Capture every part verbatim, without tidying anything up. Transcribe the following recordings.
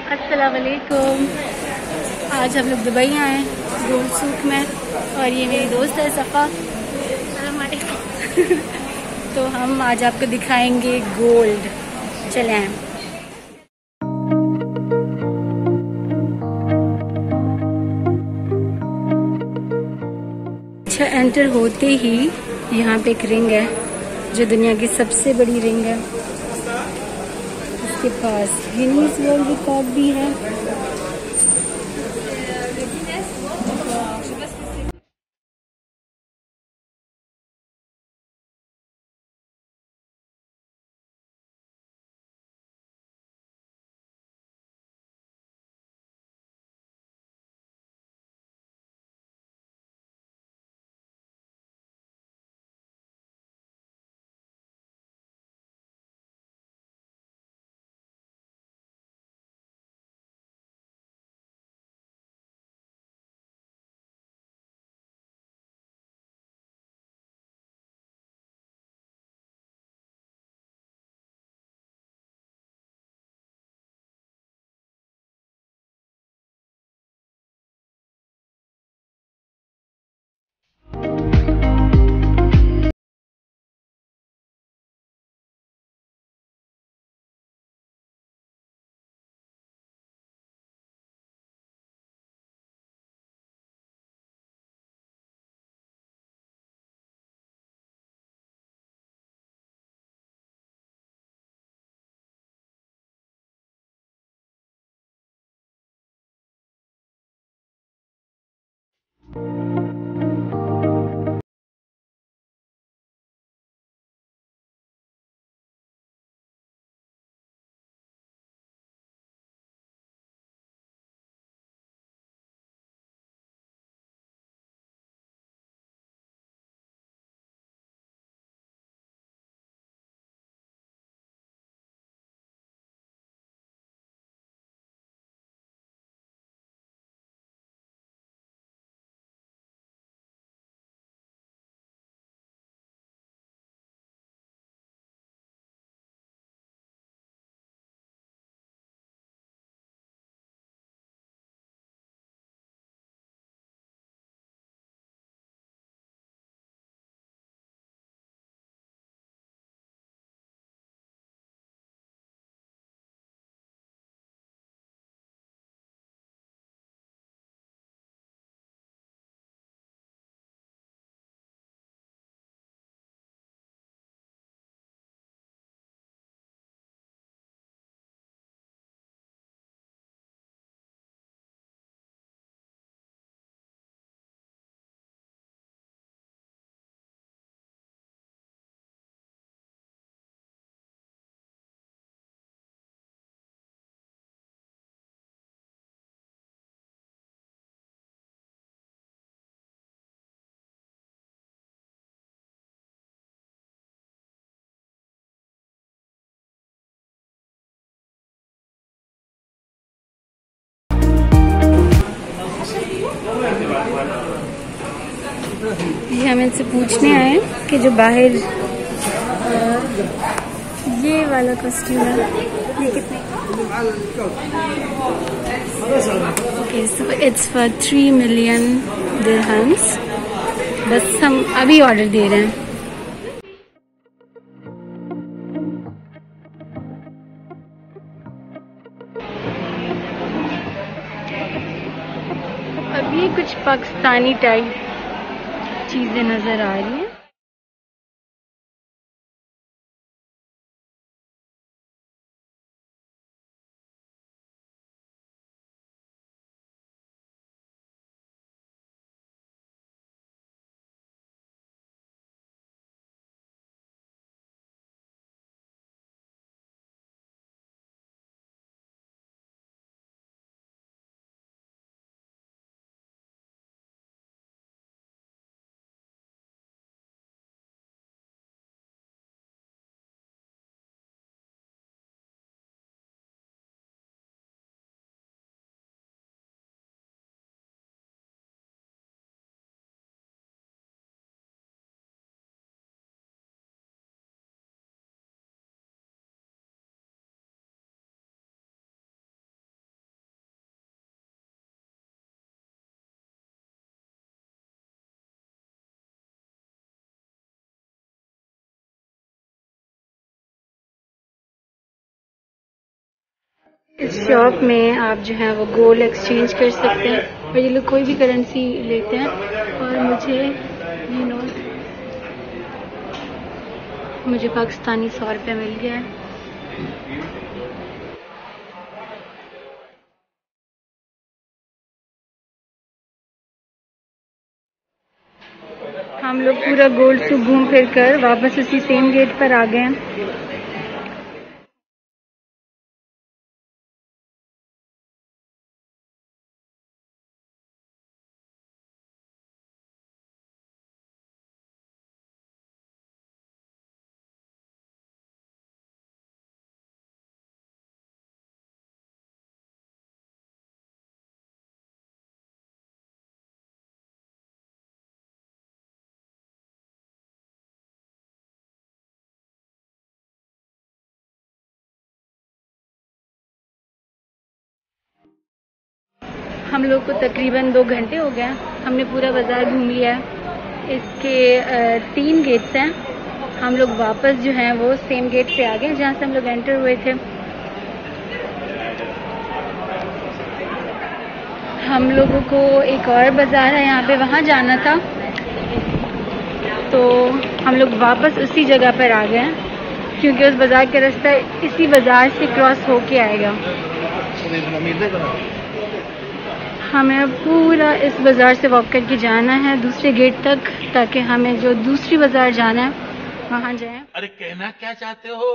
अस्सलाम वालेकुम। आज हम लोग दुबई आए हैं गोल्ड सूक में, और ये मेरी दोस्त है सफ़ा। अस्सलाम वालेकुम। तो हम आज आपको दिखाएंगे गोल्ड। चले आए। अच्छा, एंटर होते ही यहाँ पे एक रिंग है जो दुनिया की सबसे बड़ी रिंग है। इसके पास गिनीज वर्ल्ड रिकॉर्ड भी है। ये हम इनसे पूछने आए कि जो बाहर ये वाला कॉस्ट्यूम है ये कितने? Okay, so it's for three million dirhams. बस हम अभी ऑर्डर दे रहे हैं। अभी कुछ पाकिस्तानी टाइप चीजें नजर आ रही हैं। इस शॉप में आप जो है वो गोल्ड एक्सचेंज कर सकते हैं और ये लोग कोई भी करेंसी लेते हैं। और मुझे यू नो मुझे पाकिस्तानी सौ रुपये मिल गया है। हम लोग पूरा गोल्ड सूक घूम फिर कर वापस उसी सेम गेट पर आ गए हैं। हम लोग को तकरीबन दो घंटे हो गए, हमने पूरा बाज़ार घूम लिया है। इसके तीन गेट्स हैं। हम लोग वापस जो हैं वो सेम गेट पे आ गए जहाँ से हम लोग एंटर हुए थे। हम लोगों को एक और बाज़ार है यहाँ पे, वहाँ जाना था, तो हम लोग वापस उसी जगह पर आ गए हैं क्योंकि उस बाज़ार का रास्ता इसी बाज़ार से क्रॉस होके आएगा। हमें पूरा इस बाज़ार से वॉक करके जाना है दूसरे गेट तक, ताकि हमें जो दूसरी बाज़ार जाना है वहाँ जाएं। अरे कहना क्या चाहते हो?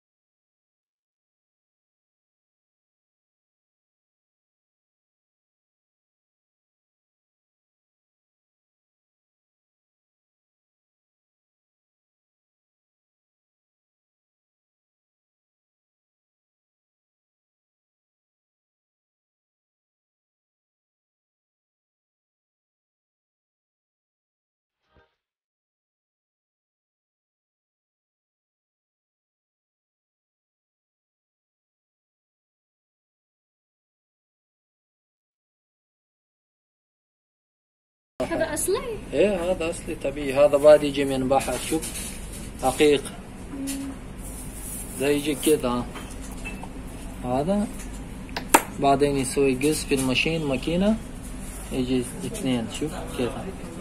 هذا أصلي؟ ايه هذا اصلي طبيعي. هذا بعد يجي من بحر، شوف حقيقي ده يجي كده. هذا بعدين يسوي قص في الماشين ماكينة يجي اثنين، شوف كده.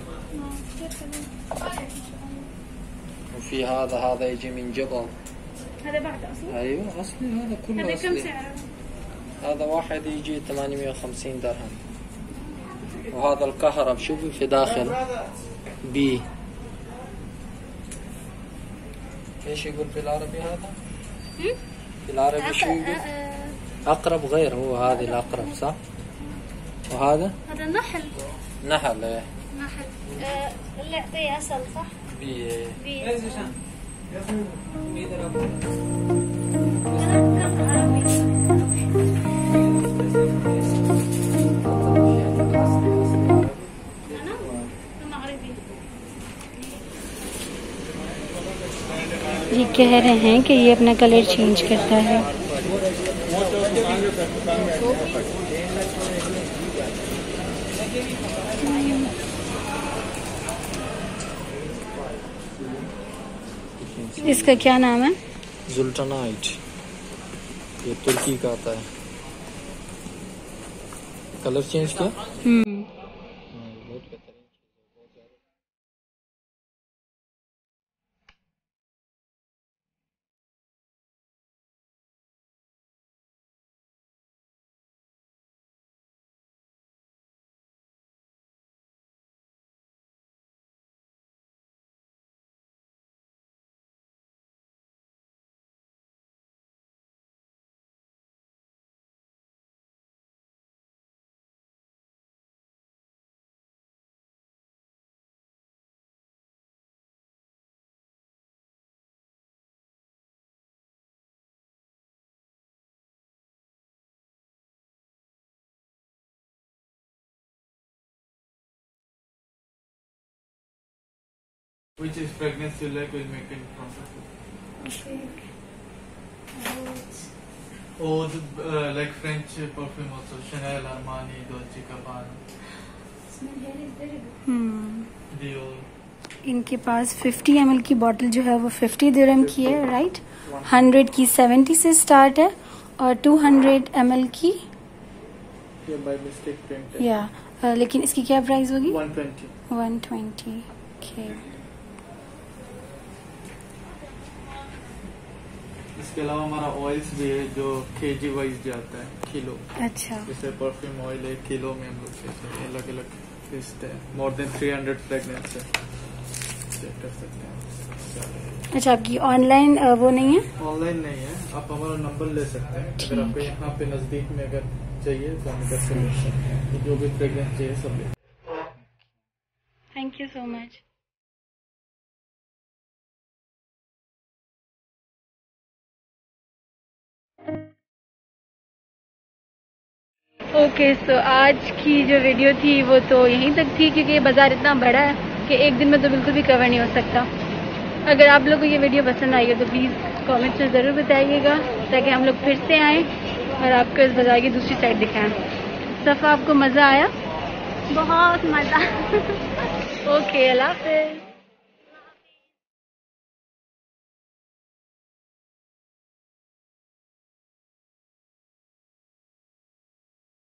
وفي هذا هذا يجي من جبل. هذا بعد أصلي؟ ايوه اصلي، هذا كله هذا اصلي. كم سعره؟ هذا واحد يجي ثمانمية وخمسين درهم. وهذا الكهرب شوفي في داخل بي. ايش يقول في العربي هذا؟ في العربي شو يقول؟ اقرب غير، هو هذه الاقرب صح؟ وهذا؟ هذا نحل. نحل ايه. نحل آه، اللي يعطيه أصل صح؟ بي ايه. بي. ये कह रहे हैं कि ये अपना कलर चेंज करता है। इसका क्या नाम है? जुल्टनाइट, ये तुर्की का आता है। कलर चेंज किया? हम्म Which is fragrance you like, we'll make it in front of you. Oh, the, uh, like French perfume also, Chanel, Armani, Dolce Gabbana, हम्म Dior. इनके पास फिफ्टी एम एल की बॉटल जो है वो फिफ्टी दिरहम की है, राइट? हंड्रेड की सेवेंटी से स्टार्ट है और टू हंड्रेड एम एल की ये बाय मिस्टेक प्रिंट है। या uh, लेकिन इसकी क्या प्राइस होगी? One twenty. One twenty. Okay. इसके अलावा हमारा ऑयल्स भी है जो केजी वाइज जाता है, किलो। अच्छा। जैसे परफ्यूम ऑयल है, किलो में हम लोग अलग अलग लिस्ट है। More than three hundred fragrance है, चेक कर सकते हैं। अच्छा, आपकी ऑनलाइन वो नहीं है? ऑनलाइन नहीं है, आप हमारा नंबर ले सकते हैं। अगर आपको यहाँ पे नजदीक में अगर चाहिए तो हम इधर से ले सकते हैं, जो भी फ्रेगनेंस चाहिए सब ले। Thank you so much. Okay so आज की जो वीडियो थी वो तो यहीं तक थी, क्योंकि ये बाज़ार इतना बड़ा है कि एक दिन में तो बिल्कुल भी कवर नहीं हो सकता। अगर आप लोगों को ये वीडियो पसंद आई हो तो प्लीज़ कमेंट्स में ज़रूर बताइएगा, ताकि हम लोग फिर से आएँ और आपको इस बाज़ार की दूसरी साइड दिखाएं। सफ़ा, आपको मज़ा आया? बहुत मज़ा। ओके, अल्लाह हाफ़िज़।